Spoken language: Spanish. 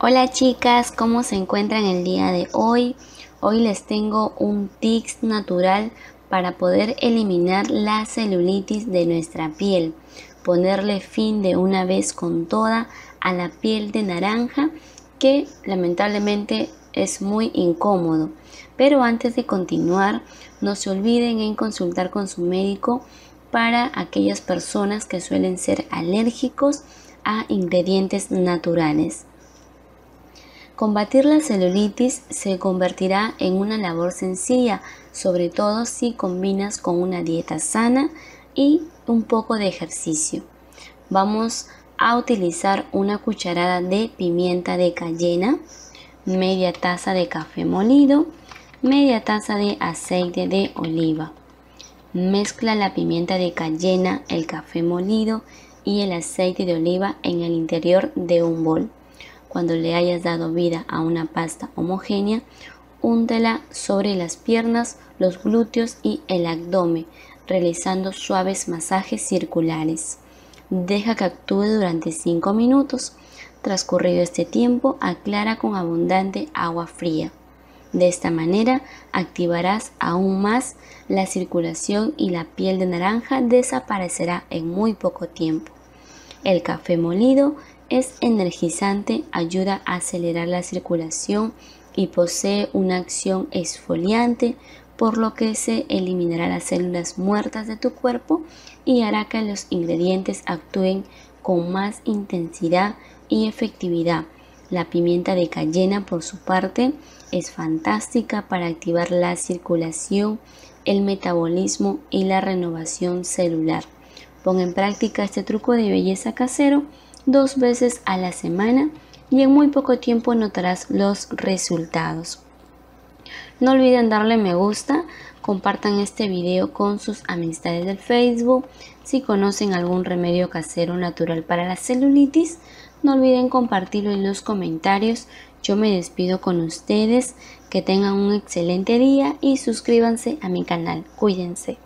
Hola chicas, ¿cómo se encuentran el día de hoy? Hoy les tengo un tips natural para poder eliminar la celulitis de nuestra piel, ponerle fin de una vez con toda a la piel de naranja que lamentablemente es muy incómodo. Pero antes de continuar, no se olviden en consultar con su médico para aquellas personas que suelen ser alérgicos a ingredientes naturales. Combatir la celulitis se convertirá en una labor sencilla, sobre todo si combinas con una dieta sana y un poco de ejercicio. Vamos a utilizar una cucharada de pimienta de cayena, media taza de café molido, media taza de aceite de oliva. Mezcla la pimienta de cayena, el café molido y el aceite de oliva en el interior de un bol. Cuando le hayas dado vida a una pasta homogénea, úntela sobre las piernas, los glúteos y el abdomen, realizando suaves masajes circulares. Deja que actúe durante 5 minutos. Transcurrido este tiempo, aclara con abundante agua fría. De esta manera activarás aún más la circulación y la piel de naranja desaparecerá en muy poco tiempo. El café molido es energizante, ayuda a acelerar la circulación y posee una acción exfoliante, por lo que se eliminará las células muertas de tu cuerpo y hará que los ingredientes actúen con más intensidad y efectividad. La pimienta de cayena, por su parte, es fantástica para activar la circulación, el metabolismo y la renovación celular. Pon en práctica este truco de belleza casero 2 veces a la semana y en muy poco tiempo notarás los resultados. No olviden darle me gusta, compartan este video con sus amistades del Facebook. Si conocen algún remedio casero natural para la celulitis, no olviden compartirlo en los comentarios. Yo me despido con ustedes, que tengan un excelente día y suscríbanse a mi canal. Cuídense.